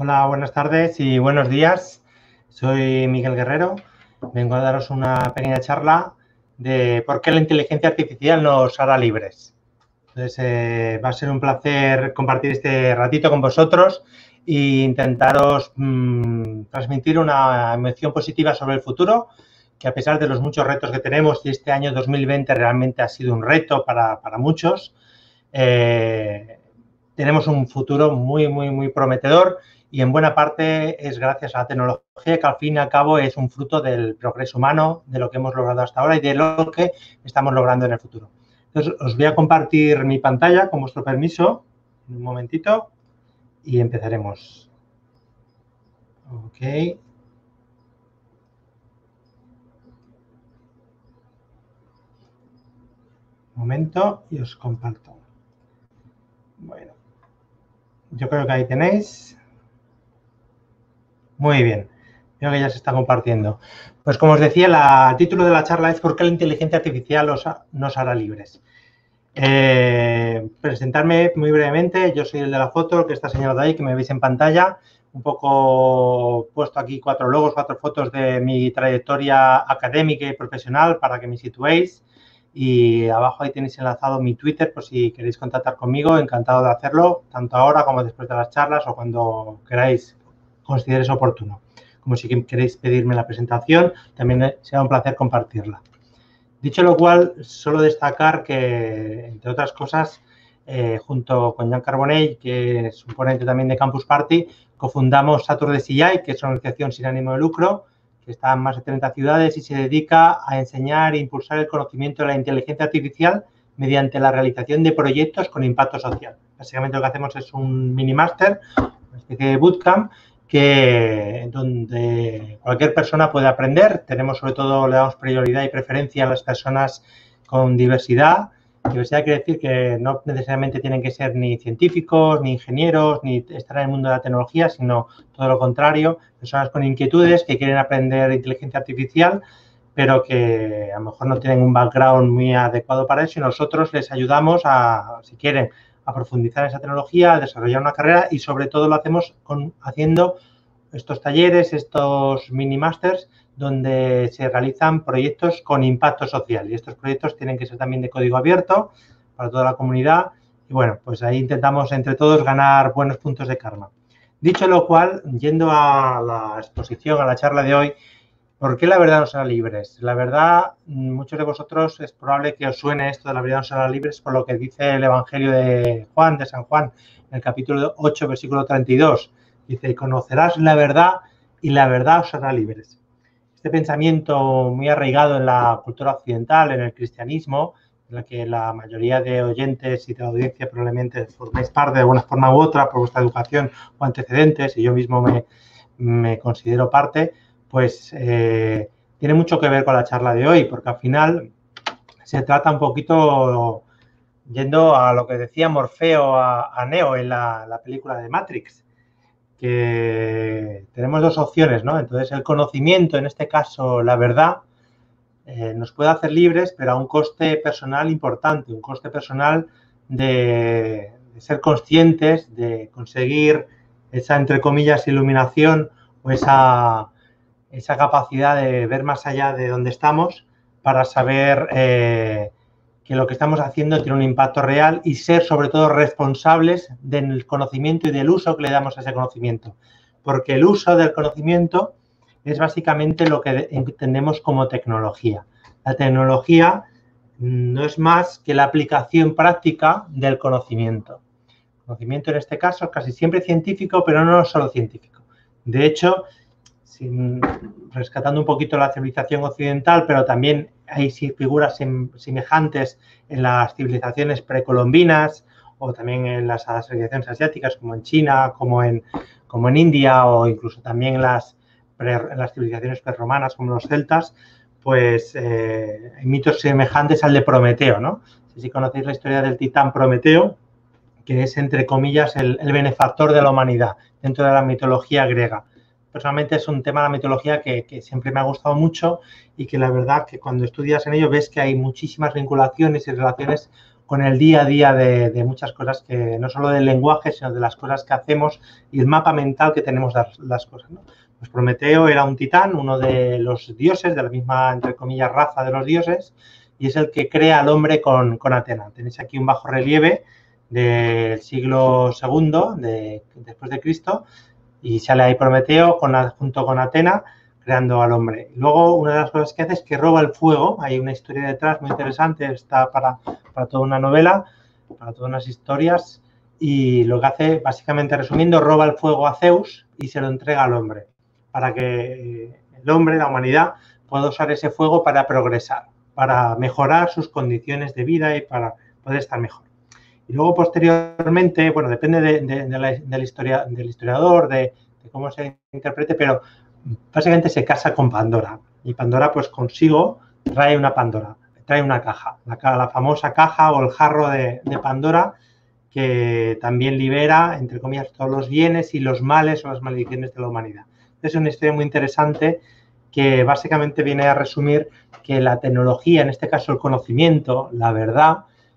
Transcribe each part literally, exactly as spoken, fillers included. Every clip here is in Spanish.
Hola, buenas tardes y buenos días. Soy Miguel Guerrero. Vengo a daros una pequeña charla de por qué la inteligencia artificial nos hará libres. Entonces, eh, va a ser un placer compartir este ratito con vosotros e intentaros mmm, transmitir una emoción positiva sobre el futuro, que a pesar de los muchos retos que tenemos, y este año dos mil veinte realmente ha sido un reto para, para muchos, eh, tenemos un futuro muy, muy, muy prometedor y en buena parte es gracias a la tecnología, que al fin y al cabo es un fruto del progreso humano, de lo que hemos logrado hasta ahora y de lo que estamos logrando en el futuro. Entonces, os voy a compartir mi pantalla con vuestro permiso, un momentito, y empezaremos. Ok. Un momento y os comparto. Bueno, yo creo que ahí tenéis. Muy bien, creo que ya se está compartiendo. Pues como os decía, la, el título de la charla es ¿por qué la inteligencia artificial os, nos hará libres? Eh, presentarme muy brevemente, yo soy el de la foto, el que está señalado ahí, que me veis en pantalla. Un poco puesto aquí cuatro logos, cuatro fotos de mi trayectoria académica y profesional para que me situéis. Y abajo ahí tenéis enlazado mi Twitter por si queréis contactar conmigo, encantado de hacerlo, tanto ahora como después de las charlas o cuando queráis, consideréis oportuno. Como si queréis pedirme la presentación, también será un placer compartirla. Dicho lo cual, solo destacar que, entre otras cosas, eh, junto con Jan Carbonell, que es un ponente también de Campus Party, cofundamos SaturdaysAI, que es una organización sin ánimo de lucro, que está en más de treinta ciudades y se dedica a enseñar e impulsar el conocimiento de la inteligencia artificial mediante la realización de proyectos con impacto social. Básicamente lo que hacemos es un mini máster, una especie de bootcamp, que donde cualquier persona puede aprender. Tenemos sobre todo, le damos prioridad y preferencia a las personas con diversidad. Diversidad quiere decir que no necesariamente tienen que ser ni científicos, ni ingenieros, ni estar en el mundo de la tecnología, sino todo lo contrario, personas con inquietudes que quieren aprender inteligencia artificial, pero que a lo mejor no tienen un background muy adecuado para eso y nosotros les ayudamos a, si quieren, a profundizar en esa tecnología, a desarrollar una carrera y sobre todo lo hacemos con, haciendo estos talleres, estos mini masters donde se realizan proyectos con impacto social y estos proyectos tienen que ser también de código abierto para toda la comunidad y bueno, pues ahí intentamos entre todos ganar buenos puntos de karma. Dicho lo cual, yendo a la exposición, a la charla de hoy, ¿por qué la verdad nos hará libres? La verdad, muchos de vosotros es probable que os suene esto de la verdad nos hará libres por lo que dice el Evangelio de Juan, de San Juan, en el capítulo ocho, versículo treinta y dos. Dice, conocerás la verdad y la verdad os hará libres. Este pensamiento muy arraigado en la cultura occidental, en el cristianismo, en la que la mayoría de oyentes y de audiencia probablemente formáis parte de alguna forma u otra por vuestra educación o antecedentes, y yo mismo me, me considero parte, pues eh, tiene mucho que ver con la charla de hoy, porque al final se trata un poquito, yendo a lo que decía Morfeo a, a Neo en la, la película de Matrix, que tenemos dos opciones, ¿no? Entonces, el conocimiento, en este caso, la verdad, eh, nos puede hacer libres, pero a un coste personal importante, un coste personal de, de ser conscientes, de conseguir esa, entre comillas, iluminación o esa, esa capacidad de ver más allá de donde estamos para saber eh, que lo que estamos haciendo tiene un impacto real y ser, sobre todo, responsables del conocimiento y del uso que le damos a ese conocimiento. Porque el uso del conocimiento es básicamente lo que entendemos como tecnología. La tecnología no es más que la aplicación práctica del conocimiento. El conocimiento, en este caso, es casi siempre científico, pero no solo científico. De hecho, sin, rescatando un poquito la civilización occidental, pero también hay figuras semejantes en las civilizaciones precolombinas o también en las civilizaciones asiáticas, como en China, como en, como en India o incluso también en las, en las civilizaciones prerromanas, como los celtas, pues eh, hay mitos semejantes al de Prometeo, ¿no? Si, si conocéis la historia del titán Prometeo, que es, entre comillas, el, el benefactor de la humanidad dentro de la mitología griega. Personalmente es un tema de la mitología que, que siempre me ha gustado mucho y que la verdad que cuando estudias en ello ves que hay muchísimas vinculaciones y relaciones con el día a día de, de muchas cosas, que no solo del lenguaje, sino de las cosas que hacemos y el mapa mental que tenemos de las, las cosas, ¿no? Pues Prometeo era un titán, uno de los dioses, de la misma, entre comillas, raza de los dioses, y es el que crea al hombre con, con Atena. Tenéis aquí un bajo relieve del siglo segundo de, después de Cristo, y sale ahí Prometeo con, junto con Atena, creando al hombre. Luego, una de las cosas que hace es que roba el fuego. Hay una historia detrás muy interesante, está para, para toda una novela, para todas unas historias, y lo que hace, básicamente resumiendo, roba el fuego a Zeus y se lo entrega al hombre, para que el hombre, la humanidad, pueda usar ese fuego para progresar, para mejorar sus condiciones de vida y para poder estar mejor. Y luego, posteriormente, bueno, depende de, de, de la, de la historia, del historiador, de, de cómo se interprete, pero básicamente se casa con Pandora. Y Pandora, pues consigo, trae una Pandora, trae una caja, la, la famosa caja o el jarro de, de Pandora, que también libera, entre comillas, todos los bienes y los males o las maldiciones de la humanidad. Es una historia muy interesante que básicamente viene a resumir que la tecnología, en este caso el conocimiento, la verdad,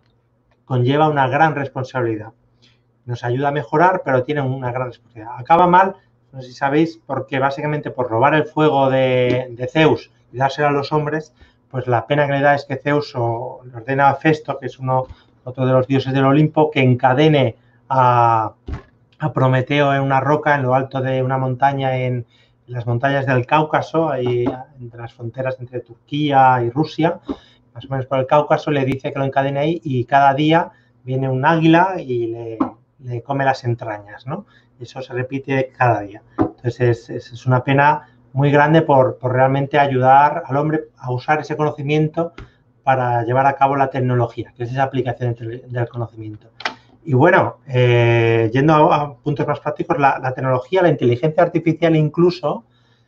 conlleva una gran responsabilidad. Nos ayuda a mejorar, pero tiene una gran responsabilidad. Acaba mal, no sé si sabéis, porque básicamente por robar el fuego de, de Zeus y dárselo a los hombres, pues la pena que le da es que Zeus o, le ordena a Festo, que es uno, otro de los dioses del Olimpo, que encadene a, a Prometeo en una roca en lo alto de una montaña en las montañas del Cáucaso, ahí entre las fronteras entre Turquía y Rusia, más o menos por el Cáucaso, le dice que lo encadene ahí y cada día viene un águila y le, le come las entrañas, ¿no? Y eso se repite cada día. Entonces, es, es una pena muy grande por, por realmente ayudar al hombre a usar ese conocimiento para llevar a cabo la tecnología, que es esa aplicación del conocimiento. Y bueno, eh, yendo a, a puntos más prácticos, la, la tecnología, la inteligencia artificial incluso,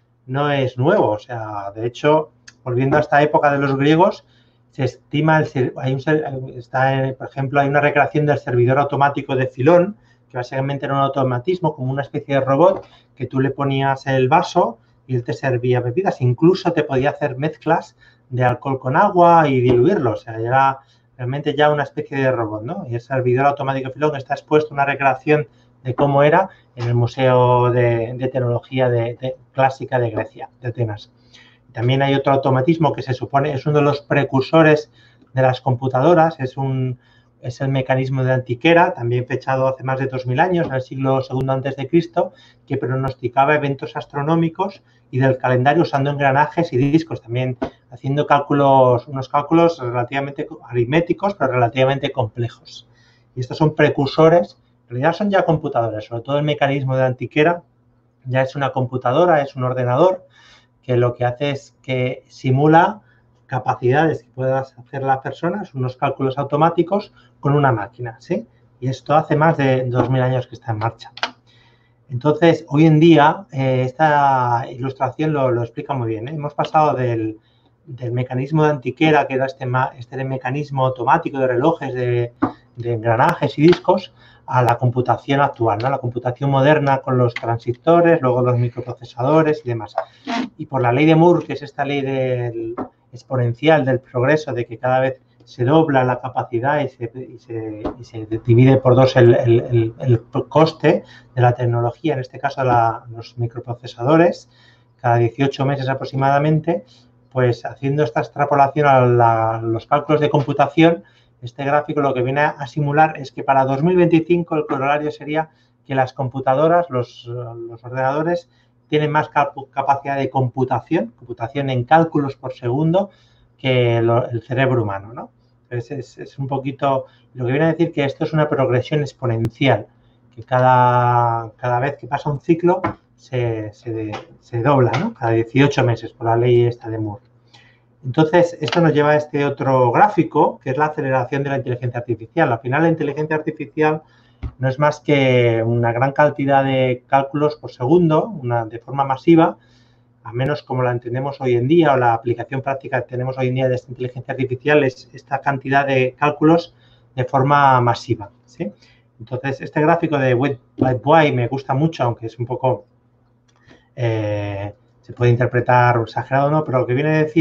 no es nuevo. O sea, de hecho, volviendo a esta época de los griegos, se estima, el, hay un, está en, por ejemplo, hay una recreación del servidor automático de Filón, que básicamente era un automatismo, como una especie de robot, que tú le ponías el vaso y él te servía bebidas. Incluso te podía hacer mezclas de alcohol con agua y diluirlo. O sea, era realmente ya una especie de robot, ¿no? Y el servidor automático de Filón está expuesto a una recreación de cómo era en el Museo de, de Tecnología de, de, Clásica de Grecia, de Atenas. También hay otro automatismo que se supone es uno de los precursores de las computadoras, es, un, es el mecanismo de Antiquera, también fechado hace más de dos mil años, en el siglo segundo antes de Cristo, que pronosticaba eventos astronómicos y del calendario usando engranajes y discos, también haciendo cálculos, unos cálculos relativamente aritméticos, pero relativamente complejos. Y estos son precursores, en realidad son ya computadoras, sobre todo el mecanismo de Antiquera ya es una computadora, es un ordenador, que lo que hace es que simula capacidades que puedan hacer las personas, unos cálculos automáticos con una máquina, ¿sí? Y esto hace más de dos mil años que está en marcha. Entonces, hoy en día, eh, esta ilustración lo, lo explica muy bien, ¿eh? Hemos pasado del, del mecanismo de Antiquera, que era este, este mecanismo automático de relojes, de, de engranajes y discos, a la computación actual, ¿no? La computación moderna con los transistores, luego los microprocesadores y demás. Y por la ley de Moore, que es esta ley del exponencial del progreso, de que cada vez se dobla la capacidad y se, y se, y se divide por dos el, el, el, el coste de la tecnología, en este caso la, los microprocesadores, cada dieciocho meses aproximadamente, pues haciendo esta extrapolación a, la, a los cálculos de computación, este gráfico lo que viene a simular es que para dos mil veinticinco el corolario sería que las computadoras, los, los ordenadores, tienen más capacidad de computación, computación en cálculos por segundo, que lo, el cerebro humano, ¿no? Entonces, es, es un poquito, lo que viene a decir que esto es una progresión exponencial, que cada, cada vez que pasa un ciclo se, se, se dobla, ¿no? Cada dieciocho meses, por la ley esta de Moore. Entonces, esto nos lleva a este otro gráfico, que es la aceleración de la inteligencia artificial. Al final, la inteligencia artificial no es más que una gran cantidad de cálculos por segundo, una, de forma masiva, a menos como la entendemos hoy en día o la aplicación práctica que tenemos hoy en día de esta inteligencia artificial es esta cantidad de cálculos de forma masiva, ¿sí? Entonces, este gráfico de Wait by Why me gusta mucho, aunque es un poco, eh, se puede interpretar exagerado o no, pero lo que viene a decir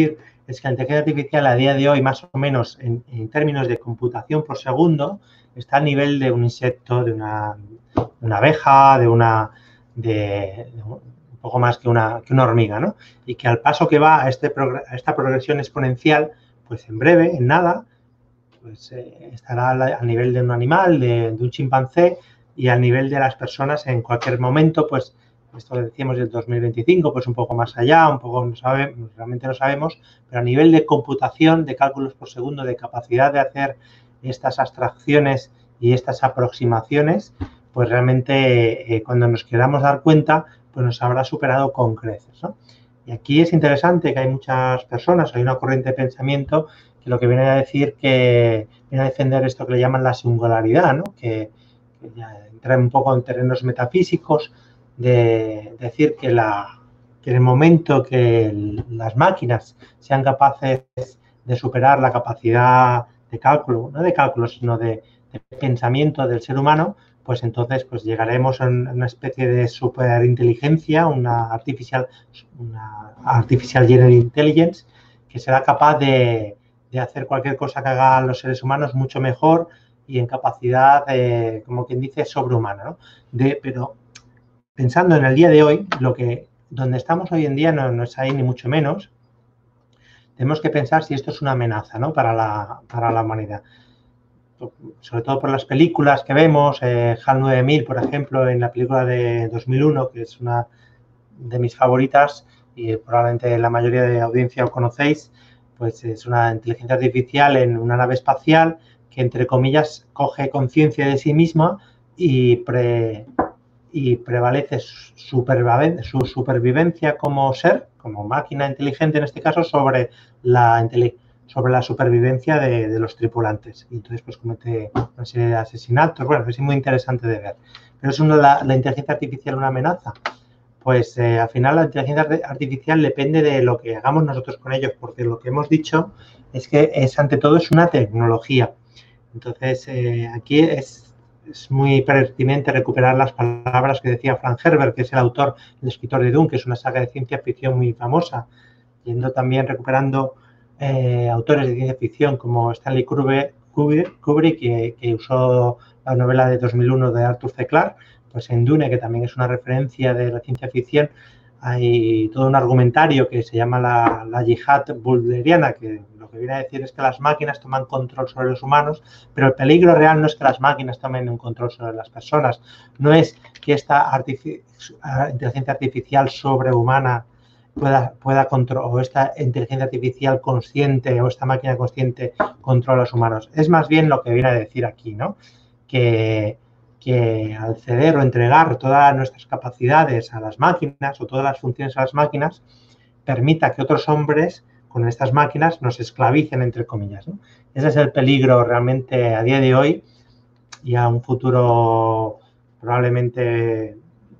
es que la inteligencia artificial a día de hoy, más o menos en, en términos de computación por segundo, está al nivel de un insecto, de una, de una abeja, de una... De, de un poco más que una, que una hormiga, ¿no? Y que al paso que va a, este, a esta progresión exponencial, pues en breve, en nada, pues eh, estará al nivel de un animal, de, de un chimpancé y al nivel de las personas en cualquier momento, pues esto lo decíamos del dos mil veinticinco, pues un poco más allá, un poco no sabemos, realmente no sabemos, pero a nivel de computación, de cálculos por segundo, de capacidad de hacer estas abstracciones y estas aproximaciones, pues realmente eh, cuando nos queramos dar cuenta, pues nos habrá superado con creces, ¿no? Y aquí es interesante que hay muchas personas, hay una corriente de pensamiento que lo que viene a decir que viene a defender esto que le llaman la singularidad, ¿no? Que, que ya entra un poco en terrenos metafísicos, de decir que, la, que en el momento que el, las máquinas sean capaces de superar la capacidad de cálculo, no de cálculo, sino de, de pensamiento del ser humano, pues entonces pues llegaremos a una especie de superinteligencia, una artificial, una artificial general intelligence, que será capaz de, de hacer cualquier cosa que hagan los seres humanos mucho mejor y en capacidad, eh, como quien dice, sobrehumana, ¿no? De, pero pensando en el día de hoy, lo que, donde estamos hoy en día no, no es ahí ni mucho menos. Tenemos que pensar si esto es una amenaza, ¿no? para, la, para la humanidad. Sobre todo por las películas que vemos, eh, HAL nueve mil, por ejemplo, en la película de dos mil uno, que es una de mis favoritas y probablemente la mayoría de la audiencia lo conocéis, pues es una inteligencia artificial en una nave espacial que, entre comillas, coge conciencia de sí misma y pre... y prevalece su supervivencia como ser, como máquina inteligente en este caso, sobre la, sobre la supervivencia de, de los tripulantes. Y entonces pues comete una serie de asesinatos. Bueno, es muy interesante de ver. Pero ¿es una, la, la inteligencia artificial una amenaza? Pues eh, al final la inteligencia artificial depende de lo que hagamos nosotros con ellos, porque lo que hemos dicho es que es, ante todo, es una tecnología. Entonces, eh, aquí es Es muy pertinente recuperar las palabras que decía Frank Herbert, que es el autor, el escritor de Dune, que es una saga de ciencia ficción muy famosa, yendo también recuperando eh, autores de ciencia ficción como Stanley Kubrick, Kubrick que, que usó la novela de dos mil uno de Arthur C. Clarke, pues en Dune, que también es una referencia de la ciencia ficción, hay todo un argumentario que se llama la, la yihad bulderiana, que lo que viene a decir es que las máquinas toman control sobre los humanos, pero el peligro real no es que las máquinas tomen un control sobre las personas, no es que esta artific inteligencia artificial sobrehumana pueda, pueda controlar, o esta inteligencia artificial consciente o esta máquina consciente controla a los humanos. Es más bien lo que viene a decir aquí, ¿no? Que que al ceder o entregar todas nuestras capacidades a las máquinas o todas las funciones a las máquinas, permita que otros hombres con estas máquinas nos esclavicen, entre comillas, ¿no? Ese es el peligro realmente a día de hoy y a un futuro probablemente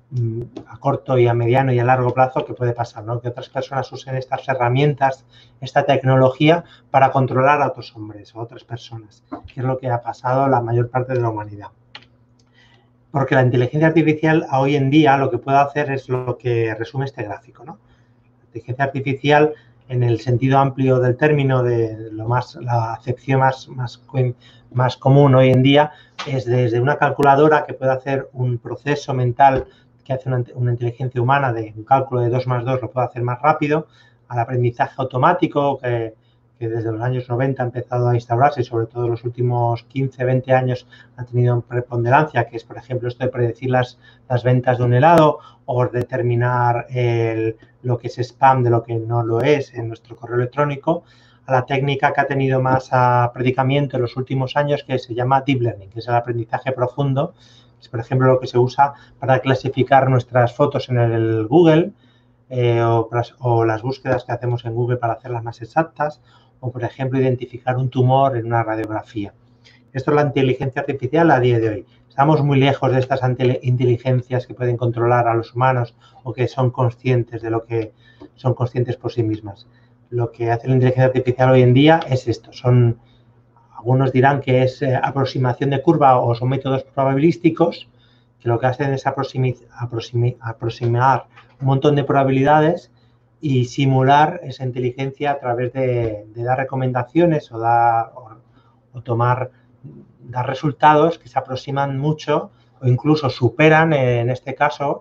a corto y a mediano y a largo plazo que puede pasar, ¿no? Que otras personas usen estas herramientas, esta tecnología para controlar a otros hombres o a otras personas, que es lo que ha pasado la mayor parte de la humanidad. Porque la inteligencia artificial hoy en día lo que puede hacer es lo que resume este gráfico, ¿no? La inteligencia artificial, en el sentido amplio del término, de lo más, la acepción más, más, más común hoy en día, es desde una calculadora que puede hacer un proceso mental que hace una, una inteligencia humana de un cálculo de dos más dos, lo puede hacer más rápido, al aprendizaje automático que que desde los años noventa ha empezado a instaurarse y sobre todo en los últimos quince, veinte años ha tenido preponderancia, que es, por ejemplo, esto de predecir las, las ventas de un helado o determinar el, lo que es spam de lo que no lo es en nuestro correo electrónico, a la técnica que ha tenido más a predicamento en los últimos años, que se llama Deep Learning, que es el aprendizaje profundo. Es, por ejemplo, lo que se usa para clasificar nuestras fotos en el Google, eh, o, o las búsquedas que hacemos en Google para hacerlas más exactas, o, por ejemplo, identificar un tumor en una radiografía. Esto es la inteligencia artificial a día de hoy. Estamos muy lejos de estas inteligencias que pueden controlar a los humanos o que son conscientes de lo que son conscientes por sí mismas. Lo que hace la inteligencia artificial hoy en día es esto. Son, algunos dirán que es eh, aproximación de curva o son métodos probabilísticos, que lo que hacen es aproximar, aproximar un montón de probabilidades y simular esa inteligencia a través de, de dar recomendaciones o, dar, o, o tomar, dar resultados que se aproximan mucho o incluso superan, en este caso,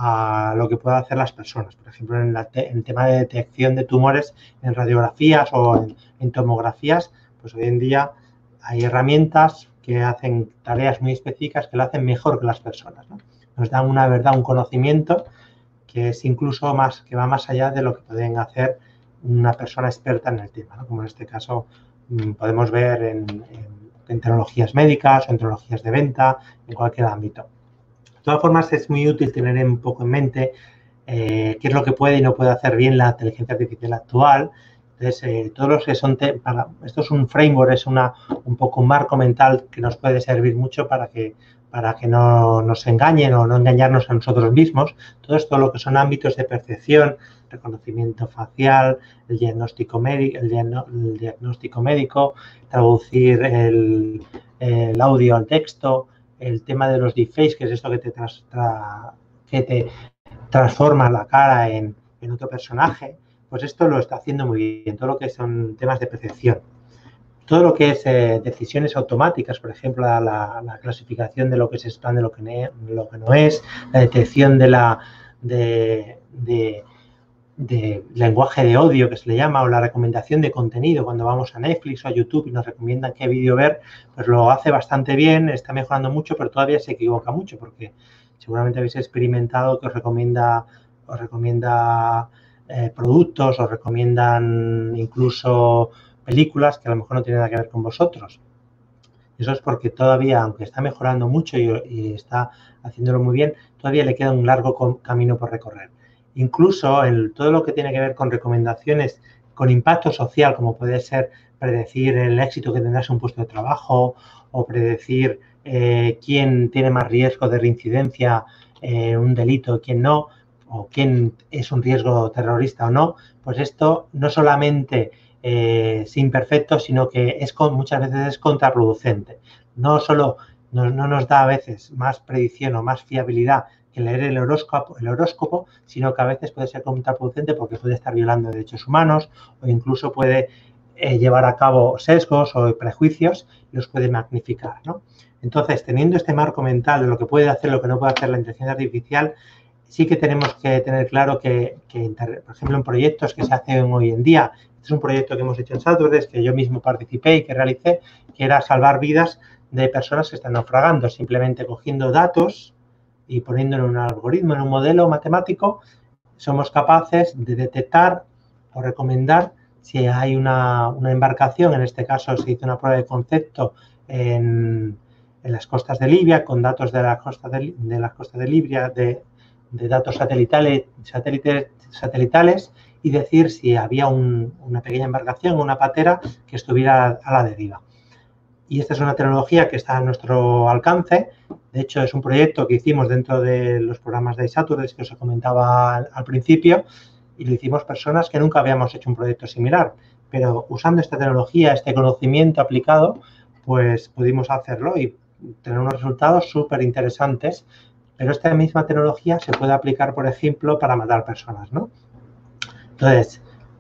a lo que pueden hacer las personas. Por ejemplo, en, la te, en tema de detección de tumores en radiografías o en, en tomografías, pues hoy en día hay herramientas que hacen tareas muy específicas que lo hacen mejor que las personas, ¿no? Nos dan una verdad, un conocimiento que es incluso más, que va más allá de lo que pueden hacer una persona experta en el tema, ¿no? Como en este caso podemos ver en, en, en tecnologías médicas o en tecnologías de venta, en cualquier ámbito. De todas formas, es muy útil tener un poco en mente eh, qué es lo que puede y no puede hacer bien la inteligencia artificial actual. Entonces, eh, todos los que son, te, para, esto es un framework, es una, un poco un marco mental que nos puede servir mucho para que, para que no nos engañen o no engañarnos a nosotros mismos. Todo esto, lo que son ámbitos de percepción, reconocimiento facial, el diagnóstico médico, el, diagno, el diagnóstico médico, traducir el, el audio al texto, el tema de los deepfakes, que es esto que te, tras, tra, que te transforma la cara en, en otro personaje, pues esto lo está haciendo muy bien, todo lo que son temas de percepción. Todo lo que es eh, decisiones automáticas, por ejemplo, la, la, la clasificación de lo que es spam, de lo que, ne, lo que no es, la detección de la de, de, de lenguaje de odio, que se le llama, o la recomendación de contenido. Cuando vamos a Netflix o a YouTube y nos recomiendan qué vídeo ver, pues lo hace bastante bien, está mejorando mucho, pero todavía se equivoca mucho, porque seguramente habéis experimentado que os recomienda, os recomienda eh, productos, os recomiendan incluso películas que a lo mejor no tienen nada que ver con vosotros. Eso es porque todavía, aunque está mejorando mucho y, y está haciéndolo muy bien, todavía le queda un largo camino por recorrer. Incluso en todo lo que tiene que ver con recomendaciones con impacto social, como puede ser predecir el éxito que tendrás en un puesto de trabajo o predecir eh, quién tiene más riesgo de reincidencia en eh, un delito, quién no, o quién es un riesgo terrorista o no, pues esto no solamente eh, es imperfecto, sino que es con, muchas veces es contraproducente. No solo no, no nos da a veces más predicción o más fiabilidad que leer el horóscopo, el horóscopo, sino que a veces puede ser contraproducente porque puede estar violando derechos humanos o incluso puede eh, llevar a cabo sesgos o prejuicios y los puede magnificar, ¿no? Entonces, teniendo este marco mental de lo que puede hacer, lo que no puede hacer la inteligencia artificial, sí que tenemos que tener claro que, que por ejemplo, en proyectos que se hacen hoy en día, este es un proyecto que hemos hecho en Saturdays, que yo mismo participé y que realicé, que era salvar vidas de personas que están naufragando, simplemente cogiendo datos y poniéndolo en un algoritmo, en un modelo matemático, somos capaces de detectar o recomendar si hay una, una embarcación, en este caso se hizo una prueba de concepto en, en las costas de Libia, con datos de las costas de, de, las costas de Libia, de, de datos satelitales, satelitales, satelitales y decir si había un, una pequeña embarcación, una patera que estuviera a la deriva. Y esta es una tecnología que está a nuestro alcance. De hecho, es un proyecto que hicimos dentro de los programas de Saturdays que os comentaba al, al principio y lo hicimos personas que nunca habíamos hecho un proyecto similar. Pero usando esta tecnología, este conocimiento aplicado, pues pudimos hacerlo y tener unos resultados súper interesantes. Pero esta misma tecnología se puede aplicar, por ejemplo, para matar personas, ¿no? Entonces,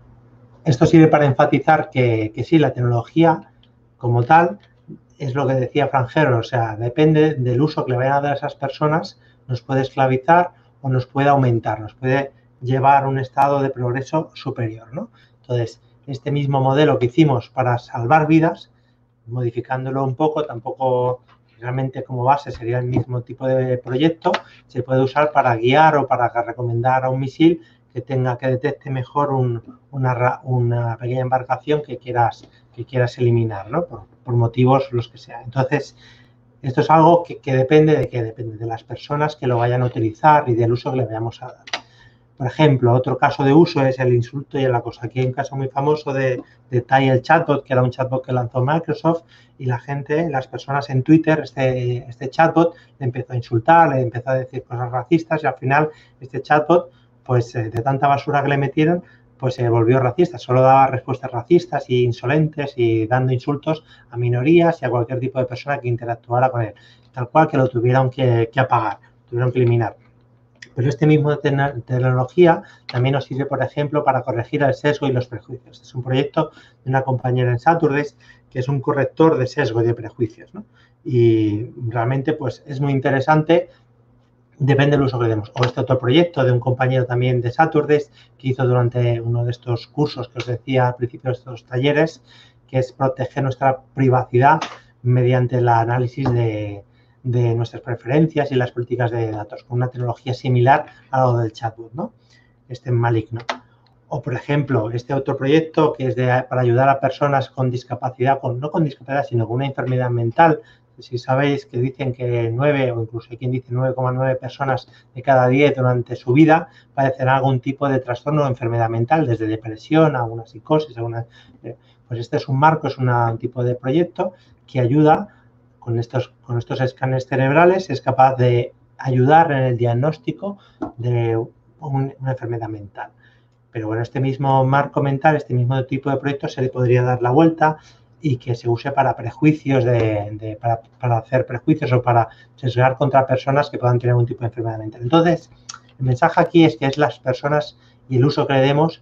esto sirve para enfatizar que, que sí, la tecnología como tal es lo que decía Frangero, o sea, depende del uso que le vayan a dar a esas personas, nos puede esclavizar o nos puede aumentar, nos puede llevar a un estado de progreso superior, ¿no? Entonces, este mismo modelo que hicimos para salvar vidas, modificándolo un poco, tampoco realmente como base sería el mismo tipo de proyecto, se puede usar para guiar o para recomendar a un misil que tenga que detecte mejor un, una, una pequeña embarcación que quieras, que quieras eliminar, ¿no? Por, por motivos los que sean. Entonces, esto es algo que, que depende de que depende de las personas que lo vayan a utilizar y del uso que le vayamos a dar. Por ejemplo, otro caso de uso es el insulto y el acoso. Aquí hay un caso muy famoso de, de Tai, el chatbot, que era un chatbot que lanzó Microsoft y la gente, las personas en Twitter, este, este chatbot le empezó a insultar, le empezó a decir cosas racistas y al final este chatbot, pues de tanta basura que le metieron, pues se volvió racista. Solo daba respuestas racistas e insolentes y dando insultos a minorías y a cualquier tipo de persona que interactuara con él. Tal cual que lo tuvieron que, que apagar, lo tuvieron que eliminar. Pero este mismo te tecnología también nos sirve, por ejemplo, para corregir el sesgo y los prejuicios. Es un proyecto de una compañera en Saturdays que es un corrector de sesgo y de prejuicios, ¿no? Y realmente pues es muy interesante, depende del uso que le demos. O este otro proyecto de un compañero también de Saturdays que hizo durante uno de estos cursos que os decía al principio de estos talleres, que es proteger nuestra privacidad mediante el análisis de, de nuestras preferencias y las políticas de datos, con una tecnología similar a lo del chatbot, ¿no? Este maligno. O, por ejemplo, este otro proyecto que es de, para ayudar a personas con discapacidad, con, no con discapacidad, sino con una enfermedad mental. Si sabéis que dicen que nueve o incluso hay quien dice nueve coma nueve personas de cada diez durante su vida padecerán algún tipo de trastorno o enfermedad mental, desde depresión a una psicosis, a una, pues este es un marco, es una, un tipo de proyecto que ayuda con estos, con estos escáneres cerebrales, es capaz de ayudar en el diagnóstico de un, una enfermedad mental. Pero bueno, este mismo marco mental, este mismo tipo de proyecto se le podría dar la vuelta y que se use para prejuicios, de, de, para, para hacer prejuicios o para sesgar contra personas que puedan tener algún tipo de enfermedad mental. Entonces, el mensaje aquí es que es las personas y el uso que le demos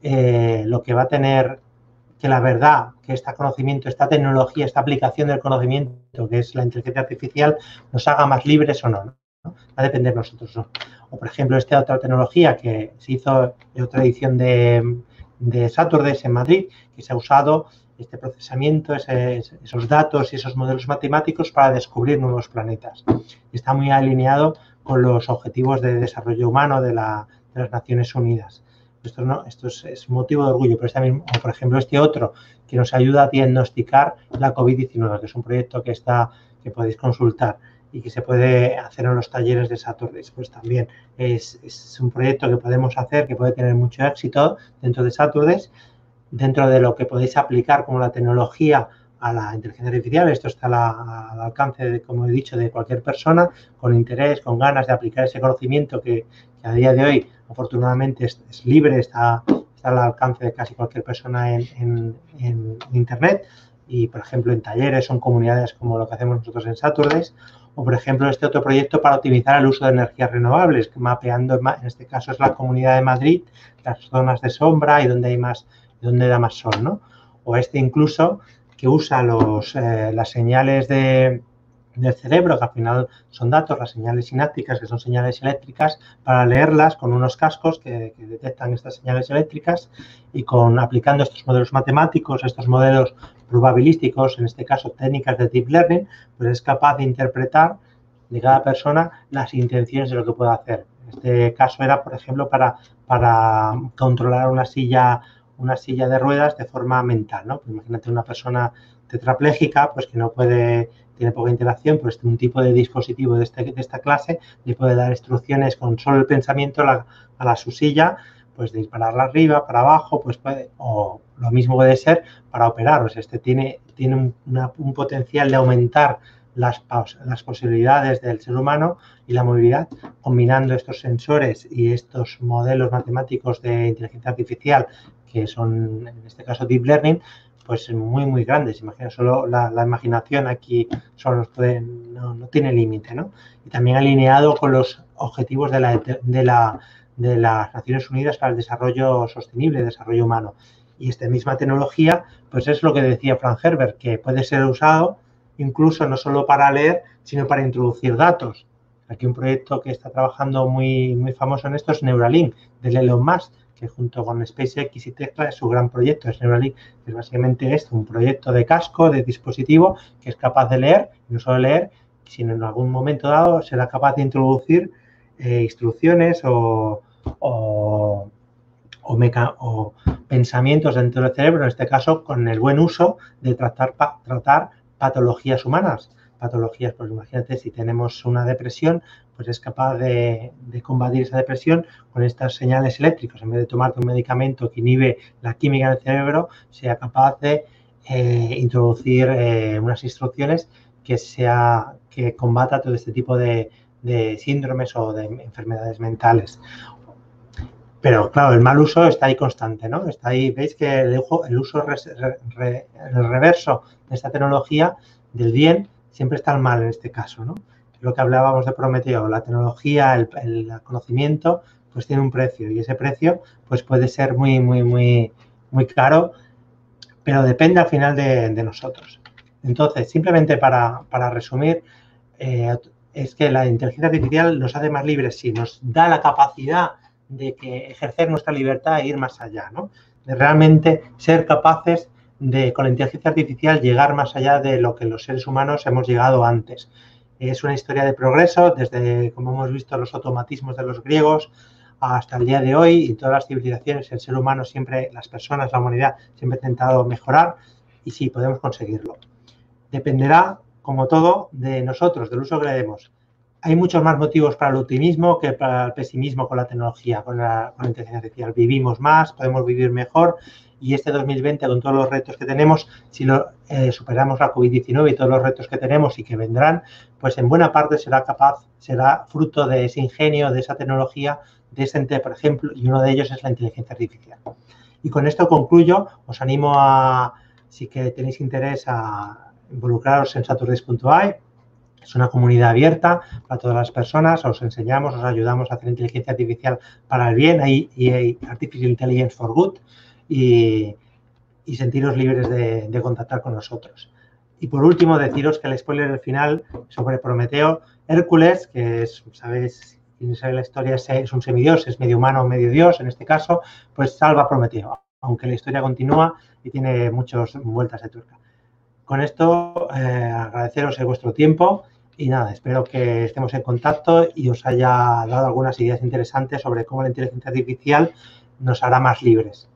eh, lo que va a tener que la verdad, que este conocimiento, esta tecnología, esta aplicación del conocimiento, que es la inteligencia artificial, nos haga más libres o no, ¿no? Va a depender de nosotros, ¿no? O, por ejemplo, esta otra tecnología que se hizo en otra edición de, de Saturdays en Madrid, que se ha usado este procesamiento, ese, esos datos y esos modelos matemáticos para descubrir nuevos planetas. Y está muy alineado con los objetivos de desarrollo humano de, la, de las Naciones Unidas. Esto, no, esto es, es motivo de orgullo, pero este mismo, o por ejemplo este otro que nos ayuda a diagnosticar la COVID diecinueve, que es un proyecto que, está, que podéis consultar y que se puede hacer en los talleres de Saturdays. Pues también es, es un proyecto que podemos hacer, que puede tener mucho éxito dentro de Saturdays, dentro de lo que podéis aplicar como la tecnología a la inteligencia artificial. Esto está a la, al alcance, de, como he dicho, de cualquier persona con interés, con ganas de aplicar ese conocimiento que, que a día de hoy, afortunadamente, es, es libre, está, está al alcance de casi cualquier persona en, en, en Internet. Y, por ejemplo, en talleres o en comunidades como lo que hacemos nosotros en Saturdays. O, por ejemplo, este otro proyecto para optimizar el uso de energías renovables, mapeando, en este caso es la Comunidad de Madrid, las zonas de sombra y donde hay más, donde da más sol, ¿no? O este incluso que usa los, eh, las señales de, del cerebro, que al final son datos, las señales sinápticas, que son señales eléctricas, para leerlas con unos cascos que, que detectan estas señales eléctricas y con aplicando estos modelos matemáticos, estos modelos probabilísticos, en este caso técnicas de deep learning, pues es capaz de interpretar de cada persona las intenciones de lo que puede hacer. En este caso era, por ejemplo, para, para controlar una silla una silla de ruedas de forma mental, ¿no? Pues imagínate una persona tetrapléjica, pues que no puede, tiene poca interacción, pues un tipo de dispositivo de, este, de esta clase le puede dar instrucciones con solo el pensamiento a la, a la su silla, pues de dispararla arriba, para abajo, pues puede, o lo mismo puede ser para operar, o sea, este tiene, tiene un, una, un potencial de aumentar las, las posibilidades del ser humano y la movilidad, combinando estos sensores y estos modelos matemáticos de inteligencia artificial que son, en este caso, deep learning, pues muy, muy grandes. Imagina, solo la, la imaginación aquí solo puede, no, no tiene límite, ¿no? Y también alineado con los objetivos de, la, de, la, de las Naciones Unidas para el desarrollo sostenible, el desarrollo humano. Y esta misma tecnología, pues es lo que decía Frank Herbert, que puede ser usado incluso no solo para leer, sino para introducir datos. Aquí un proyecto que está trabajando muy, muy famoso en esto es Neuralink, del Elon Musk, que junto con SpaceX y Tesla es su gran proyecto, es Neuralink, que es básicamente esto, un proyecto de casco, de dispositivo, que es capaz de leer, y no solo leer, sino en algún momento dado será capaz de introducir eh, instrucciones o, o, o, meca o pensamientos dentro del cerebro, en este caso con el buen uso de tratar, pa tratar patologías humanas. Patologías, pues imagínate, si tenemos una depresión, pues es capaz de, de combatir esa depresión con estas señales eléctricas. En vez de tomarte un medicamento que inhibe la química del cerebro, sea capaz de eh, introducir eh, unas instrucciones que, sea, que combata todo este tipo de, de síndromes o de enfermedades mentales. Pero, claro, el mal uso está ahí constante, ¿no? Está ahí, veis que el, el uso re, re, el reverso de esta tecnología del bien siempre está el mal en este caso, ¿no? Lo que hablábamos de Prometeo, la tecnología, el, el conocimiento, pues tiene un precio y ese precio pues puede ser muy, muy, muy, muy caro, pero depende al final de, de nosotros. Entonces, simplemente para, para resumir, eh, es que la inteligencia artificial nos hace más libres, sí, nos da la capacidad de que ejercer nuestra libertad e ir más allá, ¿no? De realmente ser capaces de, con la inteligencia artificial, llegar más allá de lo que los seres humanos hemos llegado antes. Es una historia de progreso, desde, como hemos visto, los automatismos de los griegos hasta el día de hoy, y todas las civilizaciones, el ser humano siempre, las personas, la humanidad, siempre ha intentado mejorar, y sí, podemos conseguirlo. Dependerá, como todo, de nosotros, del uso que le demos. Hay muchos más motivos para el optimismo que para el pesimismo con la tecnología, con la, con la inteligencia artificial. Vivimos más, podemos vivir mejor, y este dos mil veinte, con todos los retos que tenemos, si lo, eh, superamos la COVID diecinueve y todos los retos que tenemos y que vendrán, pues en buena parte será capaz, será fruto de ese ingenio, de esa tecnología, de ese ente, por ejemplo, y uno de ellos es la inteligencia artificial. Y con esto concluyo. Os animo a, si que tenéis interés, a involucraros en Saturdays punto A I. Es una comunidad abierta para todas las personas. Os enseñamos, os ayudamos a hacer inteligencia artificial para el bien. Hay, hay Artificial Intelligence for Good. Y, y sentiros libres de, de contactar con nosotros. Y por último, deciros que el spoiler del final sobre Prometeo, Hércules, que es, sabéis, quien sabe la historia, es un semidios, es medio humano, medio dios, en este caso, pues salva a Prometeo, aunque la historia continúa y tiene muchas vueltas de tuerca. Con esto, eh, agradeceros vuestro tiempo y nada, espero que estemos en contacto y os haya dado algunas ideas interesantes sobre cómo la inteligencia artificial nos hará más libres.